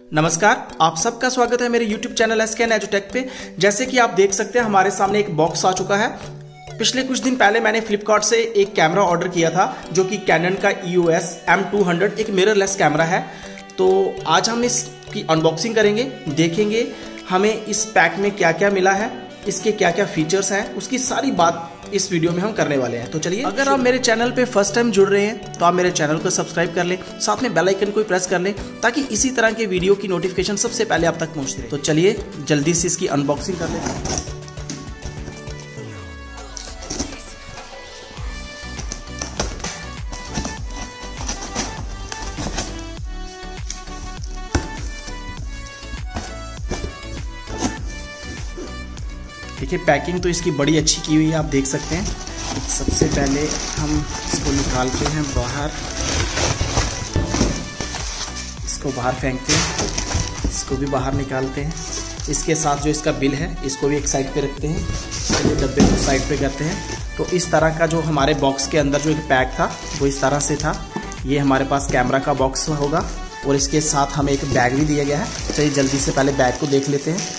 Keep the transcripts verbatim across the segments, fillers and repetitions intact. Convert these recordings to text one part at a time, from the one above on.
नमस्कार, आप सबका स्वागत है मेरे YouTube channel S K N एजुटेक पे। जैसे कि आप देख सकते हैं हमारे सामने एक बॉक्स आ चुका है। पिछले कुछ दिन पहले मैंने फ्लिपकार्ट से एक कैमरा ऑर्डर किया था जो कि कैनन का E O S M two hundred एक मिररलेस कैमरा है। तो आज हम इसकी अनबॉक्सिंग करेंगे, देखेंगे हमें इस पैक में क्या क्या मिला है, इसके क्या क्या फीचर्स हैं, उसकी सारी बात इस वीडियो में हम करने वाले हैं। तो चलिए, अगर आप मेरे चैनल पे फर्स्ट टाइम जुड़ रहे हैं तो आप मेरे चैनल को सब्सक्राइब कर लें, साथ में बेल आइकन को प्रेस कर लें ताकि इसी तरह के वीडियो की नोटिफिकेशन सबसे पहले आप तक पहुंचती रहे। तो चलिए जल्दी से इसकी अनबॉक्सिंग कर लेते हैं। देखिए, पैकिंग तो इसकी बड़ी अच्छी की हुई है, आप देख सकते हैं। सबसे पहले हम इसको निकालते हैं बाहर, इसको बाहर फेंकते हैं, इसको भी बाहर निकालते हैं। इसके साथ जो इसका बिल है इसको भी एक साइड पे रखते हैं, चलिए डब्बे को साइड पे करते हैं। तो इस तरह का जो हमारे बॉक्स के अंदर जो एक पैक था वो इस तरह से था। ये हमारे पास कैमरा का बॉक्स होगा और इसके साथ हमें एक बैग भी दिया गया है। चलिए जल्दी से पहले बैग को देख लेते हैं।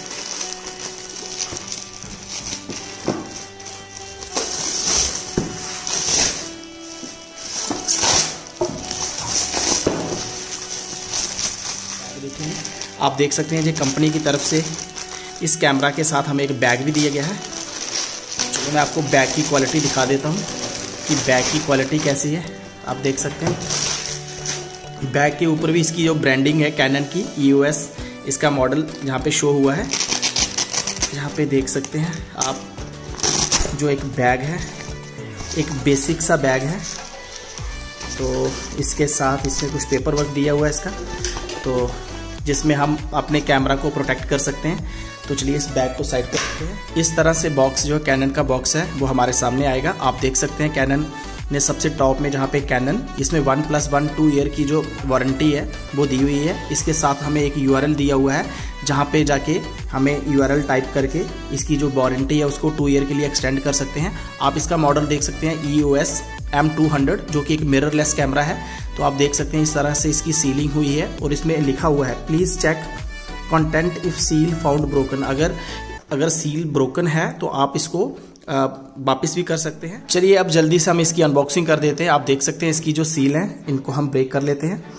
आप देख सकते हैं, ये कंपनी की तरफ से इस कैमरा के साथ हमें एक बैग भी दिया गया है। चलो मैं आपको बैग की क्वालिटी दिखा देता हूँ कि बैग की क्वालिटी कैसी है। आप देख सकते हैं बैग के ऊपर भी इसकी जो ब्रांडिंग है कैनन की ई ओ एस, इसका मॉडल यहाँ पे शो हुआ है। यहाँ पे देख सकते हैं आप, जो एक बैग है, एक बेसिक सा बैग है। तो इसके साथ इसमें कुछ पेपर वर्क दिया हुआ है इसका, तो जिसमें हम अपने कैमरा को प्रोटेक्ट कर सकते हैं। तो चलिए इस बैग को साइड पे रखते हैं। इस तरह से बॉक्स जो कैनन का बॉक्स है वो हमारे सामने आएगा। आप देख सकते हैं कैनन ने सबसे टॉप में जहाँ पे कैनन, इसमें one plus one two year की जो वारंटी है वो दी हुई है। इसके साथ हमें एक यू आर एल दिया हुआ है जहाँ पे जाके हमें यू आर एल टाइप करके इसकी जो वारंटी है उसको टू ईयर के लिए एक्सटेंड कर सकते हैं। आप इसका मॉडल देख सकते हैं E O S M two hundred, जो कि एक मिररलेस कैमरा है। तो आप देख सकते हैं इस तरह से इसकी सीलिंग हुई है और इसमें लिखा हुआ है please check content if seal found broken. अगर अगर सील ब्रोकन है तो आप इसको वापस भी कर सकते हैं। चलिए अब जल्दी से हम इसकी अनबॉक्सिंग कर देते हैं। आप देख सकते हैं इसकी जो सील है इनको हम ब्रेक कर लेते हैं।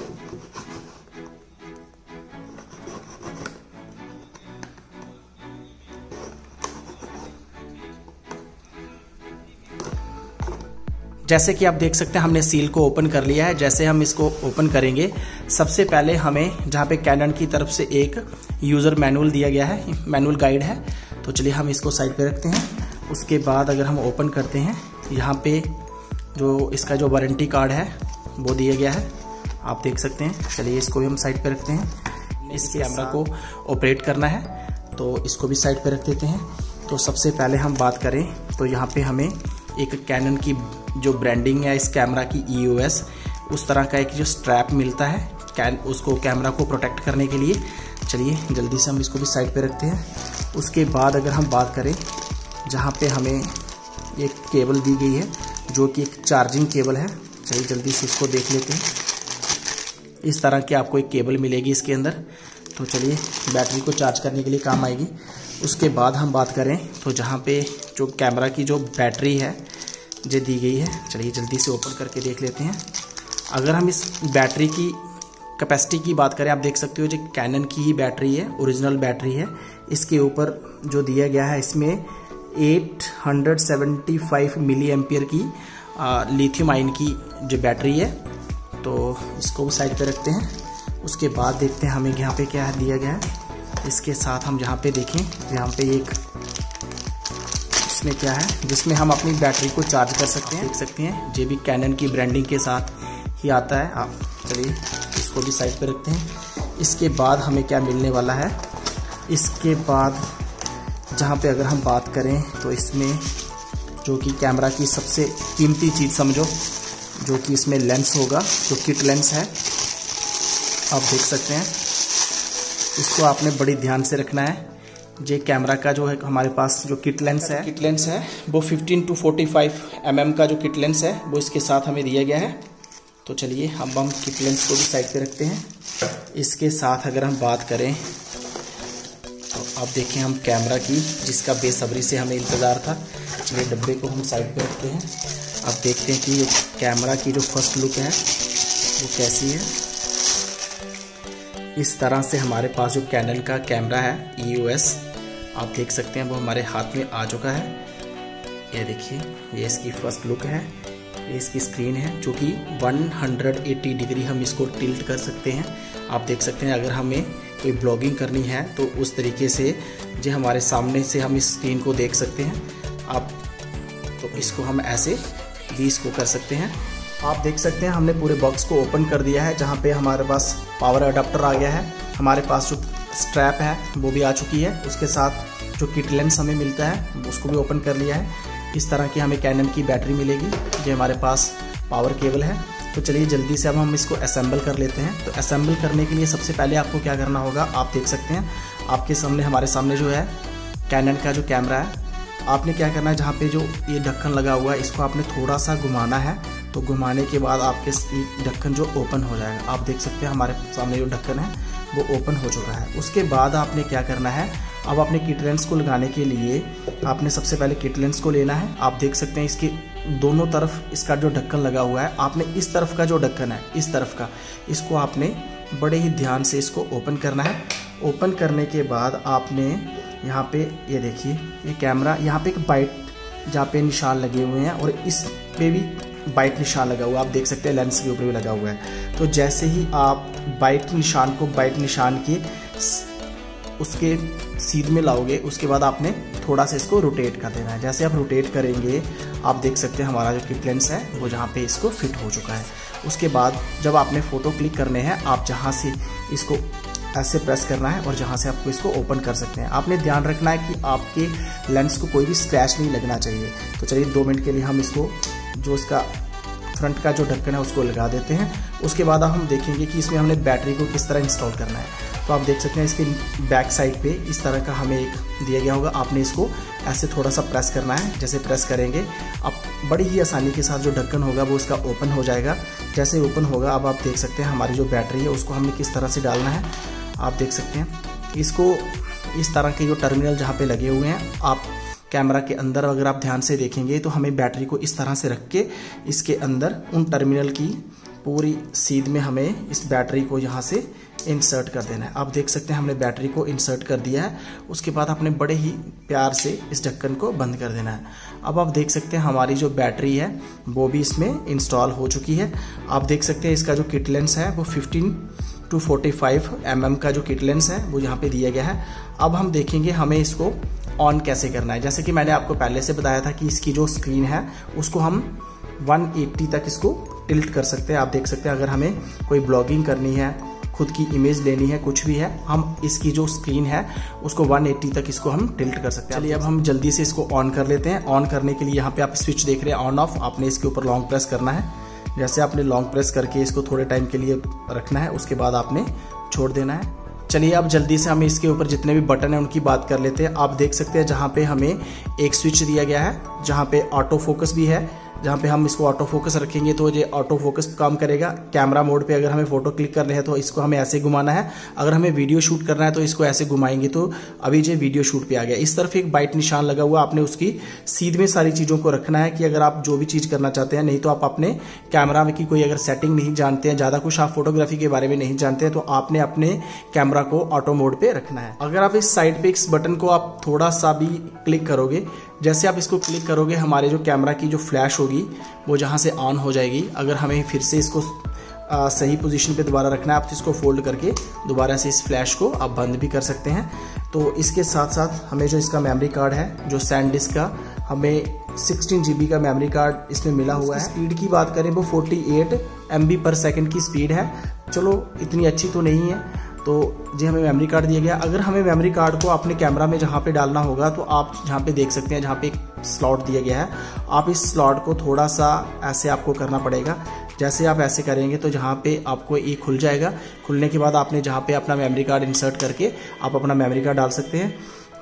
जैसे कि आप देख सकते हैं हमने सील को ओपन कर लिया है। जैसे हम इसको ओपन करेंगे, सबसे पहले हमें जहाँ पे कैनन की तरफ से एक यूज़र मैनुअल दिया गया है, मैनुअल गाइड है। तो चलिए हम इसको साइड पे रखते हैं। उसके बाद अगर हम ओपन करते हैं, यहाँ पे जो इसका जो वारंटी कार्ड है वो दिया गया है, आप देख सकते हैं। चलिए इसको भी हम साइड पे रखते हैं। इस कैमरा को ऑपरेट करना है तो इसको भी साइड पे रख देते हैं। तो सबसे पहले हम बात करें तो यहाँ पे हमें एक कैनन की जो ब्रांडिंग है इस कैमरा की ई ओ एस, उस तरह का एक जो स्ट्रैप मिलता है कैन उसको कैमरा को प्रोटेक्ट करने के लिए। चलिए जल्दी से हम इसको भी साइड पे रखते हैं। उसके बाद अगर हम बात करें, जहाँ पे हमें एक केबल दी गई है जो कि एक चार्जिंग केबल है। चलिए जल्दी से इसको देख लेते हैं। इस तरह की आपको एक केबल मिलेगी इसके अंदर। तो चलिए बैटरी को चार्ज करने के लिए काम आएगी। उसके बाद हम बात करें तो जहाँ पे जो कैमरा की जो बैटरी है जो दी गई है, चलिए जल्दी से ओपन करके देख लेते हैं। अगर हम इस बैटरी की कैपेसिटी की बात करें, आप देख सकते हो जो कैनन की ही बैटरी है, ओरिजिनल बैटरी है। इसके ऊपर जो दिया गया है इसमें eight hundred seventy five milli ampere की लिथियम आयन की जो बैटरी है। तो इसको भी साइड पे रखते हैं। उसके बाद देखते हैं हमें यहाँ पे क्या दिया गया है। इसके साथ हम जहाँ पे देखें, यहाँ पे एक इसमें क्या है जिसमें हम अपनी बैटरी को चार्ज कर सकते हैं। देख सकते हैं ये भी कैनन की ब्रांडिंग के साथ ही आता है। आप चलिए इसको भी साइड पे रखते हैं। इसके बाद हमें क्या मिलने वाला है, इसके बाद जहाँ पे अगर हम बात करें तो इसमें जो कि कैमरा की सबसे कीमती चीज़ समझो, जो कि इसमें लेंस होगा, जो किट लेंस है। आप देख सकते हैं, इसको आपने बड़ी ध्यान से रखना है। ये कैमरा का जो है हमारे पास जो किट लेंस है किट लेंस है वो fifteen to forty five M M का जो किट लेंस है वो इसके साथ हमें दिया गया है। तो चलिए अब हम किट लेंस को भी साइड पे रखते हैं। इसके साथ अगर हम बात करें तो आप देखें हम कैमरा की, जिसका बेसब्री से हमें इंतज़ार था। चलिए डब्बे को हम साइड पे रखते हैं। आप देखते हैं कि कैमरा की जो फर्स्ट लुक है वो कैसी है। इस तरह से हमारे पास जो कैनन का कैमरा है ई ओ एस आप देख सकते हैं वो हमारे हाथ में आ चुका है। ये देखिए, ये इसकी फर्स्ट लुक है। ये इसकी स्क्रीन है जो कि एक सौ अस्सी डिग्री हम इसको टिल्ट कर सकते हैं। आप देख सकते हैं अगर हमें कोई ब्लॉगिंग करनी है तो उस तरीके से जो हमारे सामने से हम इस स्क्रीन को देख सकते हैं। आप तो इसको हम ऐसे भी इसको कर सकते हैं। आप देख सकते हैं हमने पूरे बॉक्स को ओपन कर दिया है, जहाँ पे हमारे पास पावर अडाप्टर आ गया है। हमारे पास जो स्ट्रैप है वो भी आ चुकी है। उसके साथ जो किट लेंस हमें मिलता है उसको भी ओपन कर लिया है। इस तरह की हमें कैनन की बैटरी मिलेगी। जो हमारे पास पावर केबल है। तो चलिए जल्दी से अब हम इसको असेंबल कर लेते हैं। तो असेंबल करने के लिए सबसे पहले आपको क्या करना होगा, आप देख सकते हैं आपके सामने हमारे सामने जो है कैनन का जो कैमरा है। आपने क्या करना है, जहाँ पे जो ये ढक्कन लगा हुआ है इसको आपने थोड़ा सा घुमाना है। तो घुमाने के बाद आपके ढक्कन जो ओपन हो जाएगा। आप देख सकते हैं हमारे सामने जो ढक्कन है वो ओपन हो चुका है। उसके बाद आपने क्या करना है, अब अपने किट लेंस को लगाने के लिए आपने सबसे पहले किट लेंस को लेना है। आप देख सकते हैं इसके दोनों तरफ इसका जो ढक्कन लगा हुआ है, आपने इस तरफ का जो ढक्कन है इस तरफ का, इसको आपने बड़े ही ध्यान से इसको ओपन करना है। ओपन करने के बाद आपने यहाँ पे ये देखिए ये कैमरा, यहाँ पे एक बाइट जहाँ पे निशान लगे हुए हैं और इस पे भी बाइट निशान लगा हुआ है। आप देख सकते हैं लेंस के ऊपर भी लगा हुआ है। तो जैसे ही आप बाइट निशान को बाइट निशान के उसके सीध में लाओगे, उसके बाद आपने थोड़ा सा इसको रोटेट कर देना है। जैसे आप रोटेट करेंगे आप देख सकते हैं हमारा जो किट लेंस है वो जहाँ पे इसको फिट हो चुका है। उसके बाद जब आपने फ़ोटो क्लिक करने हैं, आप जहाँ से इसको ऐसे प्रेस करना है और जहाँ से आपको इसको ओपन कर सकते हैं। आपने ध्यान रखना है कि आपके लेंस को कोई भी स्क्रैच नहीं लगना चाहिए। तो चलिए दो मिनट के लिए हम इसको जो इसका फ्रंट का जो ढक्कन है उसको लगा देते हैं। उसके बाद हम देखेंगे कि इसमें हमने बैटरी को किस तरह इंस्टॉल करना है। तो आप देख सकते हैं इसके बैक साइड पे इस तरह का हमें एक दिया गया होगा। आपने इसको ऐसे थोड़ा सा प्रेस करना है। जैसे प्रेस करेंगे आप बड़ी ही आसानी के साथ जो ढक्कन होगा वो इसका ओपन हो जाएगा। जैसे ओपन होगा अब आप देख सकते हैं हमारी जो बैटरी है उसको हमने किस तरह से डालना है। आप देख सकते हैं इसको इस तरह के जो टर्मिनल जहाँ पे लगे हुए हैं, आप कैमरा के अंदर अगर आप ध्यान से देखेंगे तो हमें बैटरी को इस तरह से रख के इसके अंदर उन टर्मिनल की पूरी सीध में हमें इस बैटरी को यहाँ से इंसर्ट कर देना है। आप देख सकते हैं हमने बैटरी को इंसर्ट कर दिया है। उसके बाद आपने बड़े ही प्यार से इस ढक्कन को बंद कर देना है। अब आप देख सकते हैं हमारी जो बैटरी है वो भी इसमें इंस्टॉल हो चुकी है। आप देख सकते हैं इसका जो किट लेंस है वो fifteen to forty five M M का जो किट लेंस है वो यहाँ पे दिया गया है। अब हम देखेंगे हमें इसको ऑन कैसे करना है। जैसे कि मैंने आपको पहले से बताया था कि इसकी जो स्क्रीन है उसको हम एक सौ अस्सी तक इसको टिल्ट कर सकते हैं। आप देख सकते हैं अगर हमें कोई ब्लॉगिंग करनी है, खुद की इमेज लेनी है, कुछ भी है, हम इसकी जो स्क्रीन है उसको एक सौ अस्सी तक इसको हम टिल्ट कर सकते हैं। चलिए अब हम जल्दी से इसको ऑन कर लेते हैं। ऑन करने के लिए यहाँ पे आप स्विच देख रहे हैं ऑन ऑफ, आपने इसके ऊपर लॉन्ग प्रेस करना है। जैसे आपने लॉन्ग प्रेस करके इसको थोड़े टाइम के लिए रखना है, उसके बाद आपने छोड़ देना है। चलिए अब जल्दी से हम इसके ऊपर जितने भी बटन हैं उनकी बात कर लेते हैं। आप देख सकते हैं जहाँ पे हमें एक स्विच दिया गया है, जहाँ पे ऑटो फोकस भी है, जहाँ पे हम इसको ऑटो फोकस रखेंगे तो ये ऑटो फोकस काम करेगा। कैमरा मोड पे अगर हमें फोटो क्लिक करने हैं तो इसको हमें ऐसे घुमाना है। अगर हमें वीडियो शूट करना है तो इसको ऐसे घुमाएंगे तो अभी जो वीडियो शूट पे आ गया। इस तरफ एक बाइट निशान लगा हुआ, आपने उसकी सीध में सारी चीज़ों को रखना है कि अगर आप जो भी चीज़ करना चाहते हैं। नहीं तो आप अपने कैमरा में की कोई अगर सेटिंग नहीं जानते हैं, ज़्यादा कुछ आप फोटोग्राफी के बारे में नहीं जानते हैं, तो आपने अपने कैमरा को ऑटो मोड पे रखना है। अगर आप इस साइड पे इस बटन को आप थोड़ा सा भी क्लिक करोगे, जैसे आप इसको क्लिक करोगे हमारे जो कैमरा की जो फ्लैश होगी वो जहाँ से ऑन हो जाएगी। अगर हमें फिर से इसको आ, सही पोजीशन पे दोबारा रखना है, आप इसको फोल्ड करके दोबारा से इस फ्लैश को आप बंद भी कर सकते हैं। तो इसके साथ साथ हमें जो इसका मेमोरी कार्ड है, जो सैनडिस्क का, हमें सिक्सटीन जी बी का मेमोरी कार्ड इसमें मिला हुआ है। स्पीड की बात करें वो अड़तालीस एम बी पर सेकेंड की स्पीड है। चलो इतनी अच्छी तो नहीं है, तो जी हमें मेमोरी कार्ड दिया गया। अगर हमें मेमोरी कार्ड को अपने कैमरा में जहाँ पे डालना होगा तो आप जहाँ पे देख सकते हैं जहाँ पे एक स्लॉट दिया गया है, आप इस स्लॉट को थोड़ा सा ऐसे आपको करना पड़ेगा। जैसे आप ऐसे करेंगे तो जहाँ पे आपको ये खुल जाएगा। खुलने के बाद आपने जहाँ पे अपना मेमोरी कार्ड इंसर्ट करके आप अपना मेमोरी कार्ड डाल सकते हैं।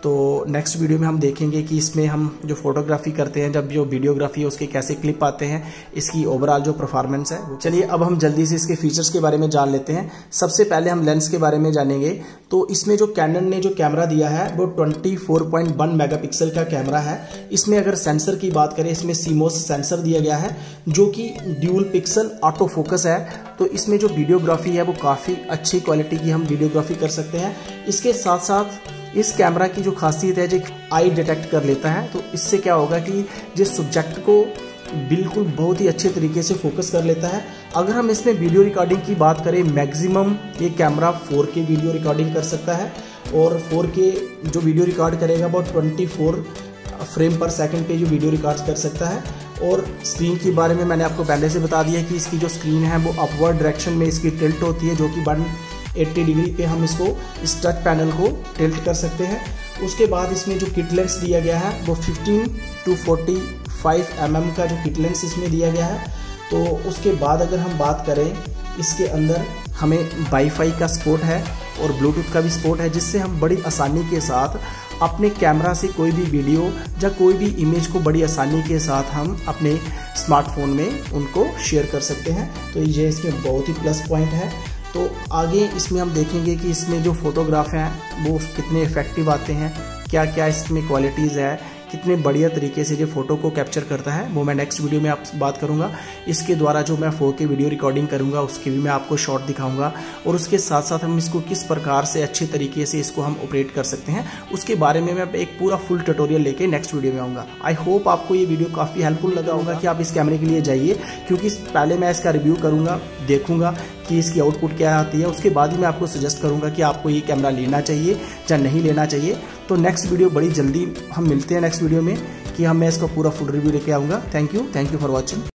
तो नेक्स्ट वीडियो में हम देखेंगे कि इसमें हम जो फोटोग्राफी करते हैं, जब जो वीडियोग्राफी है उसके कैसे क्लिप आते हैं, इसकी ओवरऑल जो परफॉर्मेंस है। चलिए अब हम जल्दी से इसके फीचर्स के बारे में जान लेते हैं। सबसे पहले हम लेंस के बारे में जानेंगे। तो इसमें जो कैनन ने जो कैमरा दिया है वो चौबीस पॉइंट वन मेगापिक्सल का कैमरा है। इसमें अगर सेंसर की बात करें, इसमें सीमोस सेंसर दिया गया है जो कि ड्यूल पिक्सल ऑटो फोकस है। तो इसमें जो वीडियोग्राफी है वो काफ़ी अच्छी क्वालिटी की हम वीडियोग्राफी कर सकते हैं। इसके साथ साथ इस कैमरा की जो खासियत है जो आई डिटेक्ट कर लेता है। तो इससे क्या होगा कि जिस सब्जेक्ट को बिल्कुल बहुत ही अच्छे तरीके से फोकस कर लेता है। अगर हम इसमें वीडियो रिकॉर्डिंग की बात करें, मैक्सिमम ये camera four K video recording कर सकता है और फोर के जो वीडियो रिकॉर्ड करेगा वो चौबीस फ्रेम पर सेकंड पे जो वीडियो रिकॉर्ड कर सकता है। और स्क्रीन के बारे में मैंने आपको पहले से बता दिया कि इसकी जो स्क्रीन है वो अपवर्ड डायरेक्शन में इसकी टिल्ट होती है, जो कि वन एट्टी डिग्री पे हम इसको इस टच पैनल को टिल्ट कर सकते हैं। उसके बाद इसमें जो किट लेंस दिया गया है वो fifteen to forty five M M का जो किट लेंस इसमें दिया गया है। तो उसके बाद अगर हम बात करें, इसके अंदर हमें वाईफाई का सपोर्ट है और ब्लूटूथ का भी सपोर्ट है, जिससे हम बड़ी आसानी के साथ अपने कैमरा से कोई भी वीडियो या कोई भी इमेज को बड़ी आसानी के साथ हम अपने स्मार्टफोन में उनको शेयर कर सकते हैं। तो ये इसमें बहुत ही प्लस पॉइंट है। तो आगे इसमें हम देखेंगे कि इसमें जो फोटोग्राफ हैं वो कितने इफेक्टिव आते हैं, क्या क्या इसमें क्वालिटीज़ है, कितने बढ़िया तरीके से जो फोटो को कैप्चर करता है, वो मैं नेक्स्ट वीडियो में आपसे बात करूंगा। इसके द्वारा जो मैं फोर के वीडियो रिकॉर्डिंग करूंगा उसके भी मैं आपको शॉर्ट दिखाऊंगा और उसके साथ साथ हम इसको किस प्रकार से अच्छे तरीके से इसको हम ऑपरेट कर सकते हैं उसके बारे में मैं एक पूरा फुल ट्यूटोरियल लेके नेक्स्ट वीडियो में आऊँगा। आई होप आपको ये वीडियो काफ़ी हेल्पफुल लगा होगा कि आप इस कैमरे के लिए जाइए, क्योंकि पहले मैं इसका रिव्यू करूँगा, देखूँगा कि इसकी आउटपुट क्या आती है, उसके बाद ही मैं आपको सजेस्ट करूँगा कि आपको ये कैमरा लेना चाहिए या नहीं लेना चाहिए। तो नेक्स्ट वीडियो बड़ी जल्दी हम मिलते हैं नेक्स्ट वीडियो में कि हम मैं इसका पूरा फुल रिव्यू लेके आऊँगा। Thank you thank you for watching.